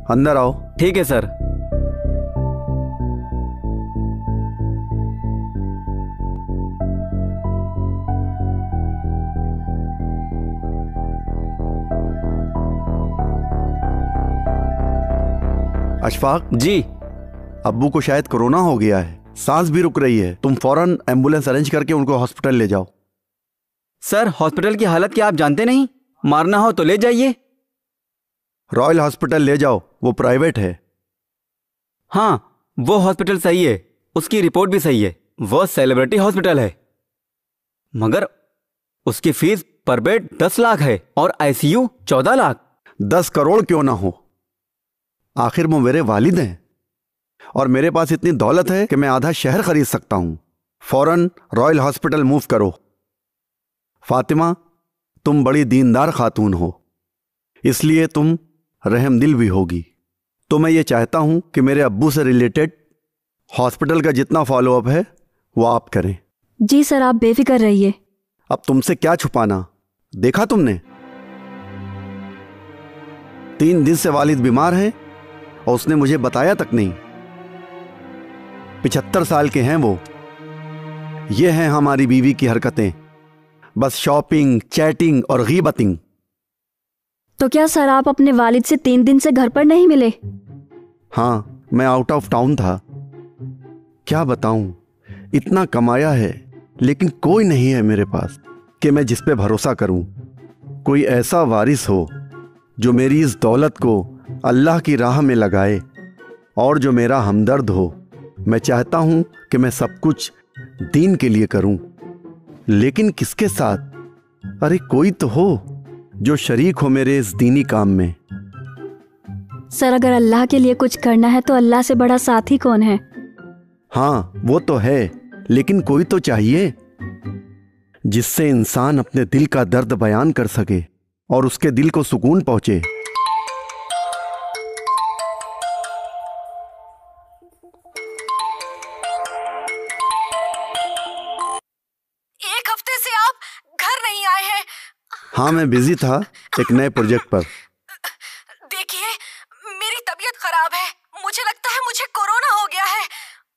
अंदर आओ। ठीक है सर। अशफाक जी। अब्बू को शायद कोरोना हो गया है, सांस भी रुक रही है। तुम फौरन एम्बुलेंस अरेंज करके उनको हॉस्पिटल ले जाओ। सर हॉस्पिटल की हालत क्या आप जानते नहीं? मारना हो तो ले जाइए। रॉयल हॉस्पिटल ले जाओ, वो प्राइवेट है। हाँ वो हॉस्पिटल सही है, उसकी रिपोर्ट भी सही है, वो सेलिब्रिटी हॉस्पिटल है, मगर उसकी फीस पर बेड 10 लाख है और आईसीयू 14 लाख। 10 करोड़ क्यों ना हो, आखिर वो मेरे वालिद हैं और मेरे पास इतनी दौलत है कि मैं आधा शहर खरीद सकता हूं। फौरन रॉयल हॉस्पिटल मूव करो। फातिमा, तुम बड़ी दीनदार खातून हो, इसलिए तुम रहमदिल भी होगी। तो मैं ये चाहता हूं कि मेरे अब्बू से रिलेटेड हॉस्पिटल का जितना फॉलोअप है वो आप करें। जी सर, आप बेफिक्र रहिए। अब तुमसे क्या छुपाना, देखा तुमने 3 दिन से वालिद बीमार हैं और उसने मुझे बताया तक नहीं। 75 साल के हैं वो। ये हैं हमारी बीवी की हरकतें, बस शॉपिंग, चैटिंग और गीबतिंग। तो क्या सर आप अपने वालिद से 3 दिन से घर पर नहीं मिले? हाँ, मैं आउट ऑफ टाउन था। क्या बताऊं, इतना कमाया है लेकिन कोई नहीं है मेरे पास कि मैं जिस पे भरोसा करूं। कोई ऐसा वारिस हो जो मेरी इस दौलत को अल्लाह की राह में लगाए और जो मेरा हमदर्द हो। मैं चाहता हूं कि मैं सब कुछ दीन के लिए करूं, लेकिन किसके साथ? अरे कोई तो हो जो शरीक हो मेरे इस दीनी काम में। सर अगर अल्लाह के लिए कुछ करना है तो अल्लाह से बड़ा साथी कौन है? हाँ वो तो है, लेकिन कोई तो चाहिए जिससे इंसान अपने दिल का दर्द बयान कर सके और उसके दिल को सुकून पहुंचे। एक हफ्ते से आप घर नहीं आए हैं। हाँ मैं बिजी था एक नए प्रोजेक्ट पर। देखिए मेरी तबीयत खराब है, मुझे लगता है मुझे कोरोना हो गया है।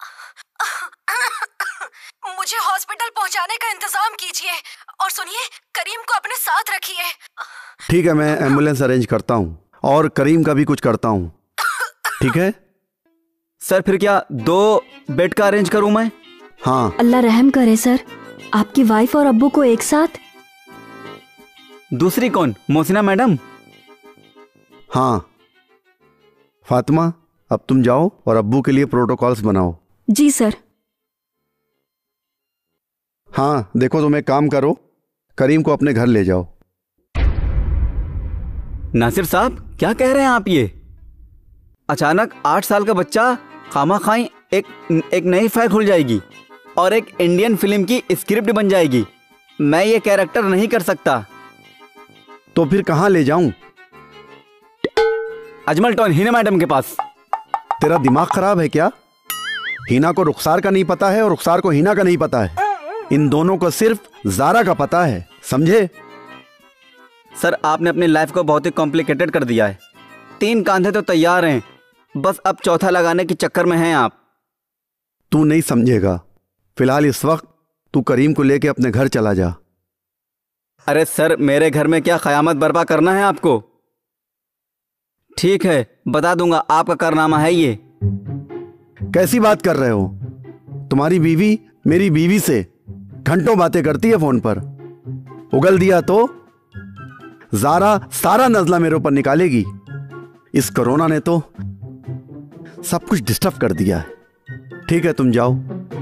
मुझे हॉस्पिटल पहुंचाने का इंतजाम कीजिए और सुनिए, करीम को अपने साथ रखिए। ठीक है, मैं एम्बुलेंस अरेंज करता हूँ और करीम का भी कुछ करता हूँ। ठीक है सर फिर क्या 2 बेड का अरेंज करूं मैं? हाँ। अल्लाह रहम करे सर, आपकी वाइफ और अब्बू को एक साथ? दूसरी कौन, मोहसिना मैडम? हाँ फातिमा, अब तुम जाओ और अब्बू के लिए प्रोटोकॉल्स बनाओ। जी सर। हाँ देखो, तुम एक काम करो, करीम को अपने घर ले जाओ। नासिर साहब क्या कह रहे हैं आप ये? अचानक 8 साल का बच्चा खामाखाई एक नई फाइल खुल जाएगी और एक इंडियन फिल्म की स्क्रिप्ट बन जाएगी। मैं ये कैरेक्टर नहीं कर सकता। तो फिर कहाँ ले जाऊं? अजमल टॉन हिना मैडम के पास। तेरा दिमाग खराब है क्या? हिना को रुखसार का नहीं पता है और रुखसार को हिना का नहीं पता है। इन दोनों को सिर्फ जारा का पता है, समझे? सर आपने अपनी लाइफ को बहुत ही कॉम्प्लिकेटेड कर दिया है। 3 कांधे तो तैयार हैं, बस अब चौथा लगाने के चक्कर में हैं आप। तू नहीं समझेगा। फिलहाल इस वक्त तू करीम को लेके अपने घर चला जा। अरे सर मेरे घर में क्या क़यामत बर्पा करना है आपको? ठीक है बता दूंगा, आपका कारनामा है ये। कैसी बात कर रहे हो? तुम्हारी बीवी मेरी बीवी से घंटों बातें करती है फोन पर। उगल दिया तो जारा सारा नजला मेरे ऊपर निकालेगी। इस कोरोना ने तो सब कुछ डिस्टर्ब कर दिया है। ठीक है तुम जाओ।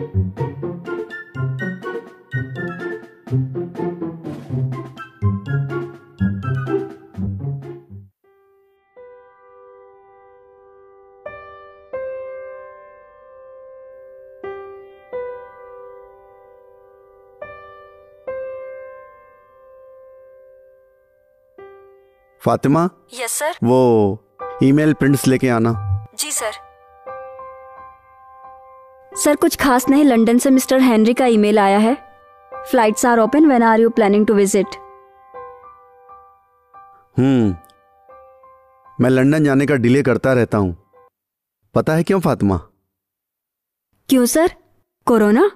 Fatima, yes sir. वो ईमेल प्रिंट्स लेके आना। जी सर। सर कुछ खास नहीं, लंदन से मिस्टर हेनरी का ईमेल आया है। Flights are open, when are you planning to visit? मैं लंदन जाने का डिले करता रहता हूं। पता है क्यों फातिमा? क्यों सर? कोरोना?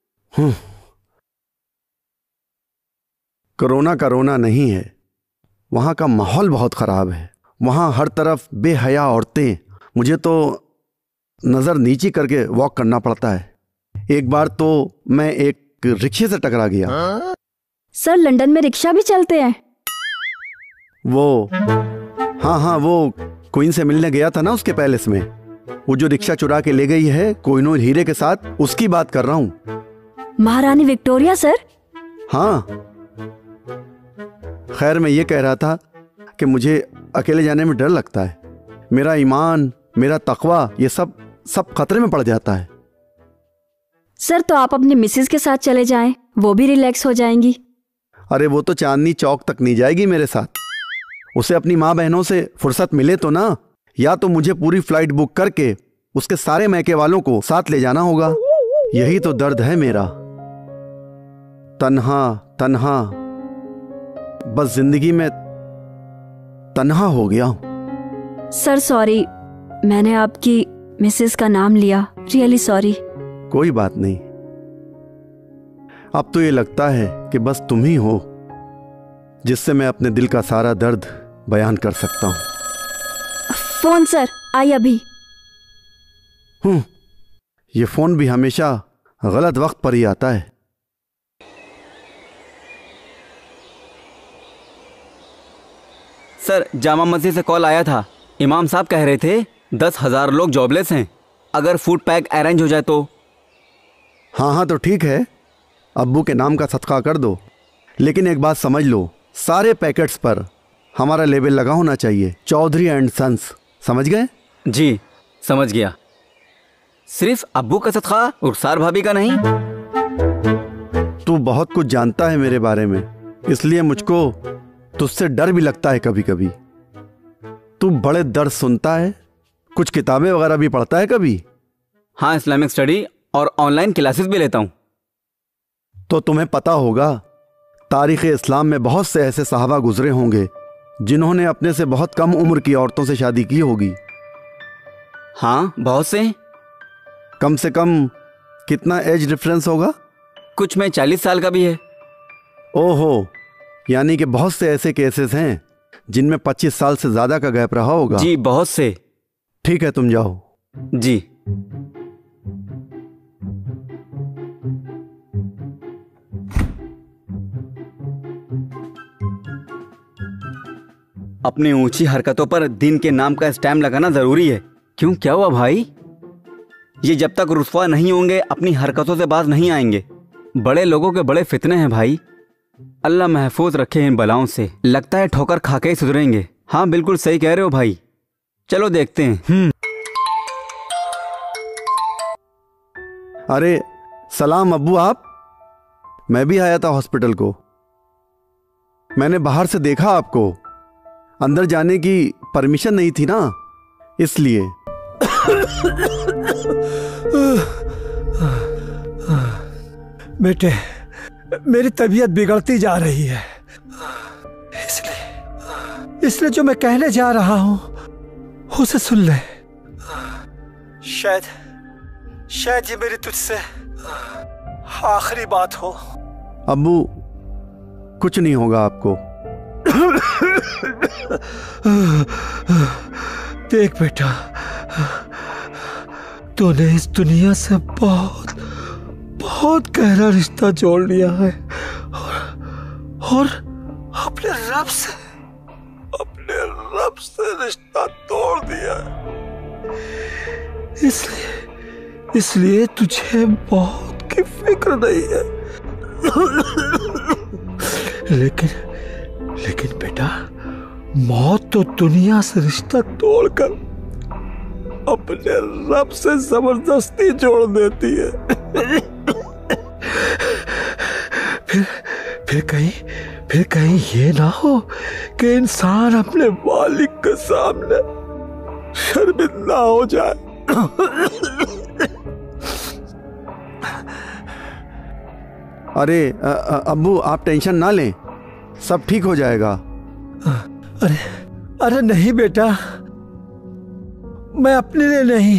कोरोना नहीं है, वहां का माहौल बहुत खराब है। वहां हर तरफ बेहया औरतें, मुझे तो नजर नीची करके वॉक करना पड़ता है। एक बार तो मैं एक रिक्शे से टकरा गया। सर लंदन में रिक्शा भी चलते हैं? हाँ, वो क्वीन से मिलने गया था ना उसके पैलेस में। वो जो रिक्शा चुरा के ले गई है कोहिनूर हीरे के साथ, उसकी बात कर रहा हूं। महारानी विक्टोरिया सर? हाँ। खैर मैं ये कह रहा था कि मुझे अकेले जाने में डर लगता है। मेरा ईमान, मेरा तकवा, ये सब खतरे में पड़ जाता है। सर तो आप अपनी मिसेज के साथ चले जाएं, वो भी रिलैक्स हो जाएंगी। अरे वो तो चांदनी चौक तक नहीं जाएगी मेरे साथ। उसे अपनी माँ बहनों से फुर्सत मिले तो ना, या तो मुझे पूरी फ्लाइट बुक करके उसके सारे मैके वालों को साथ ले जाना होगा। यही तो दर्द है मेरा, तन्हा बस जिंदगी में तन्हा हो गया हूं। सर सॉरी, मैंने आपकी मिसेज का नाम लिया, रियली सॉरी। कोई बात नहीं। अब तो ये लगता है कि बस तुम ही हो जिससे मैं अपने दिल का सारा दर्द बयान कर सकता हूं। फोन सर, आई अभी। ये फोन भी हमेशा गलत वक्त पर ही आता है। सर जामा मस्जिद से कॉल आया था। इमाम साहब कह रहे थे 10,000 लोग जॉबलेस हैं, अगर फूड पैक अरेंज हो जाए तो। हाँ तो ठीक है, अब्बू के नाम का सदका कर दो। लेकिन एक बात समझ लो, सारे पैकेट्स पर हमारा लेबल लगा होना चाहिए, चौधरी एंड सन्स। समझ गए? जी समझ गया। सिर्फ अब्बू का सदका, रुखसार भाभी का नहीं? तू बहुत कुछ जानता है मेरे बारे में, इसलिए मुझको तुझसे डर भी लगता है कभी कभी। तू बड़े दर्द सुनता है, कुछ किताबें वगैरह भी पढ़ता है कभी? हाँ, इस्लामिक स्टडी और ऑनलाइन क्लासेस भी लेता हूँ। तो तुम्हें पता होगा तारीख़ इस्लाम में बहुत से ऐसे सहाबा गुजरे होंगे जिन्होंने अपने से बहुत कम उम्र की औरतों से शादी की होगी। हाँ बहुत से। कम से कम कितना एज डिफरेंस होगा? कुछ में 40 साल का भी है। ओहो, यानी कि बहुत से ऐसे केसेस हैं जिनमें 25 साल से ज्यादा का गैप रहा होगा। जी बहुत से। ठीक है, तुम जाओ। जी। अपनी ऊंची हरकतों पर दिन के नाम का स्टैम्प लगाना जरूरी है। क्यों, क्या हुआ भाई? ये जब तक रुस्वा नहीं होंगे अपनी हरकतों से बाज नहीं आएंगे। बड़े लोगों के बड़े फितने हैं भाई, अल्लाह महफूज रखे इन बलाओं से। लगता है ठोकर खा के ही सुधरेंगे। हाँ बिल्कुल सही कह रहे हो भाई, चलो देखते हैं। अरे सलाम अब्बू, आप? मैं भी आया था हॉस्पिटल को। मैंने बाहर से देखा आपको, अंदर जाने की परमिशन नहीं थी ना, इसलिए। बेटे, मेरी तबीयत बिगड़ती जा रही है, इसलिए जो मैं कहने जा रहा हूं उसे सुन ले। शायद ये मेरी तुझसे आखिरी बात हो। अब्बू कुछ नहीं होगा आपको। देख बेटा, तूने इस दुनिया से बहुत बहुत गहरा रिश्ता जोड़ लिया है और अपने रब से रिश्ता तोड़ दिया है। इसलिए तुझे मौत की फिक्र नहीं है। लेकिन बेटा, मौत तो दुनिया से रिश्ता तोड़कर अपने रब से जबरदस्ती जोड़ देती है। फिर कहीं ये ना हो कि इंसान अपने मालिक के सामने शर्मिंदा हो जाए। अरे अब्बू, आप टेंशन ना लें, सब ठीक हो जाएगा। अरे नहीं बेटा, मैं अपने लिए नहीं,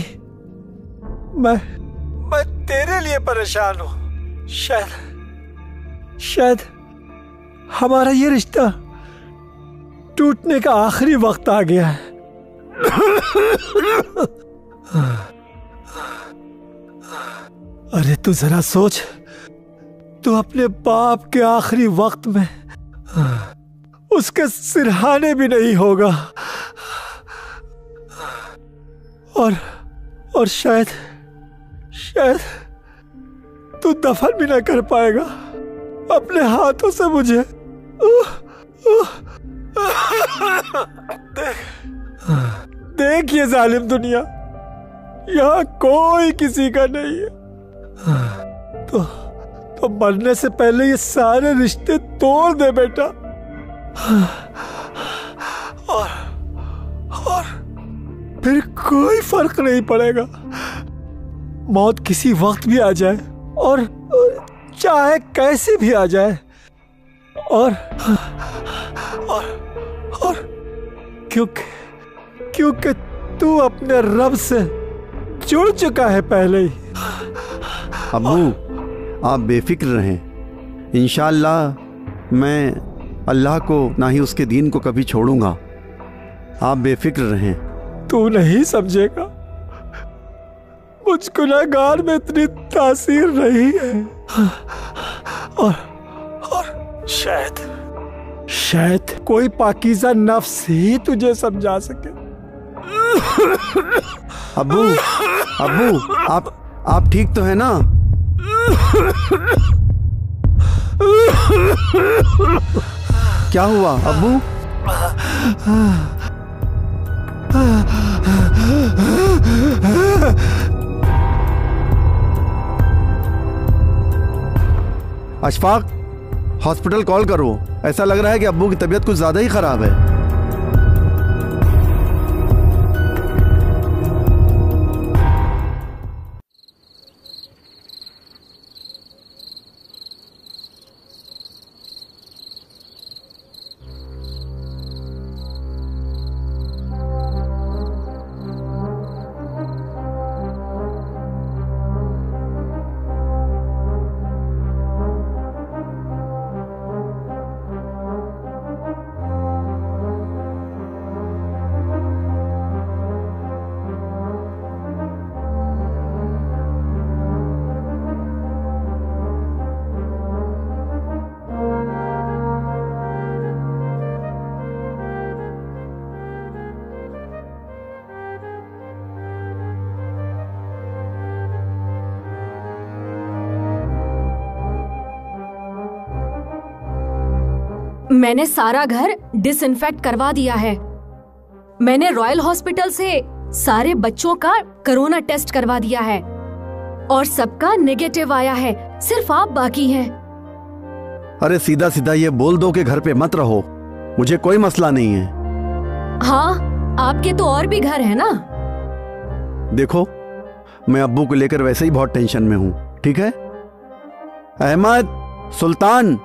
मैं तेरे लिए परेशान हूं। शायद हमारा ये रिश्ता टूटने का आखिरी वक्त आ गया है। अरे तू जरा सोच, तू अपने बाप के आखिरी वक्त में उसके सिरहाने भी नहीं होगा, और शायद तू दफन भी ना कर पाएगा अपने हाथों से मुझे। देख ये जालिम दुनिया, यहाँ कोई किसी का नहीं है। तो मरने से पहले ये सारे रिश्ते तोड़ दे बेटा, और फिर कोई फर्क नहीं पड़ेगा। मौत किसी वक्त भी आ जाए और चाहे कैसे भी आ जाए, और क्योंकि तू अपने रब से जुड़ चुका है पहले ही। अब्बू आप बेफिक्र रहें, इंशाअल्लाह मैं अल्लाह को ना ही उसके दीन को कभी छोड़ूंगा। आप बेफिक्र रहें। तू नहीं समझेगा, मुझ गुनहगार में इतनी तासीर नहीं है, और शायद कोई पाकीज़ा नफ्स ही तुझे समझा सके। अब्बू आप ठीक तो है ना? क्या हुआ अब्बू? अशफाक हॉस्पिटल कॉल करो, ऐसा लग रहा है कि अब्बू की तबीयत कुछ ज्यादा ही खराब है। मैंने सारा घर डिसइंफेक्ट करवा दिया है। मैंने रॉयल हॉस्पिटल से सारे बच्चों का कोरोना टेस्ट करवा दिया है और सबका नेगेटिव आया है, सिर्फ आप बाकी हैं। अरे सीधा सीधा ये बोल दो कि घर पे मत रहो, मुझे कोई मसला नहीं है। हाँ, आपके तो और भी घर है ना। देखो मैं अब्बू को लेकर वैसे ही बहुत टेंशन में हूं, ठीक है? अहमद, सुल्तान,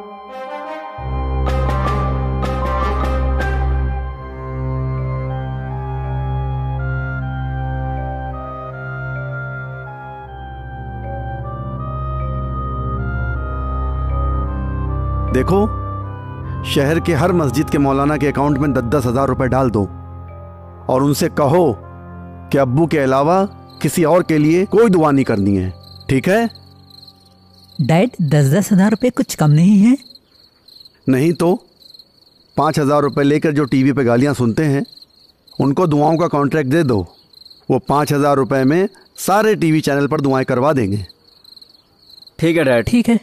देखो शहर के हर मस्जिद के मौलाना के अकाउंट में 10-10 हजार रुपए डाल दो और उनसे कहो कि अब्बू के अलावा किसी और के लिए कोई दुआ नहीं करनी है, ठीक है? डैड 10-10 हजार रुपए कुछ कम नहीं है? नहीं तो 5,000 रुपए लेकर जो टीवी पे गालियां सुनते हैं उनको दुआओं का कॉन्ट्रैक्ट दे दो। वो 5,000 रुपए में सारे टीवी चैनल पर दुआएं करवा देंगे। ठीक है डैड। ठीक है।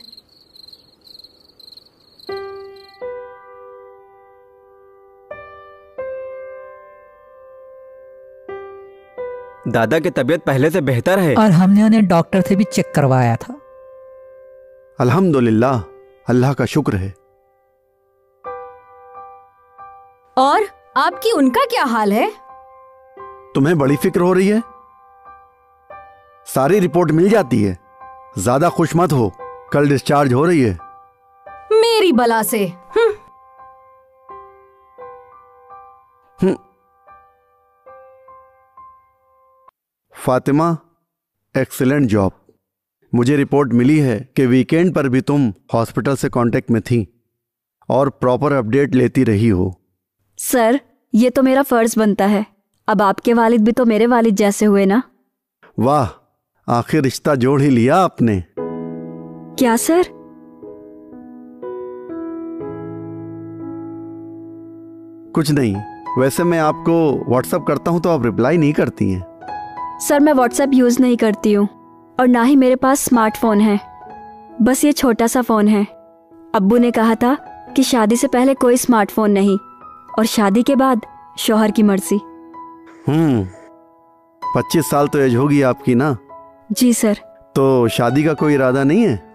दादा की तबीयत पहले से बेहतर है और हमने उन्हें डॉक्टर से भी चेक करवाया था। अल्हम्दुलिल्लाह, अल्लाह का शुक्र है। और आपकी उनका क्या हाल है? तुम्हें बड़ी फिक्र हो रही है? सारी रिपोर्ट मिल जाती है, ज्यादा खुश मत हो, कल डिस्चार्ज हो रही है। मेरी बला से। Fatima, excellent job. मुझे रिपोर्ट मिली है कि वीकेंड पर भी तुम हॉस्पिटल से कांटेक्ट में थी और प्रॉपर अपडेट लेती रही हो। सर, ये तो मेरा फर्ज बनता है। अब आपके वालिद भी तो मेरे वालिद जैसे हुए ना। वाह, आखिर रिश्ता जोड़ ही लिया आपने। क्या सर? कुछ नहीं, वैसे मैं आपको व्हाट्सएप करता हूं तो आप रिप्लाई नहीं करती हैं। सर, मैं व्हाट्सएप यूज नहीं करती हूँ और ना ही मेरे पास स्मार्टफोन है। बस ये छोटा सा फोन है। अब्बू ने कहा था कि शादी से पहले कोई स्मार्टफोन नहीं और शादी के बाद शौहर की मर्जी। 25 साल तो एज होगी आपकी ना? जी सर। तो शादी का कोई इरादा नहीं है?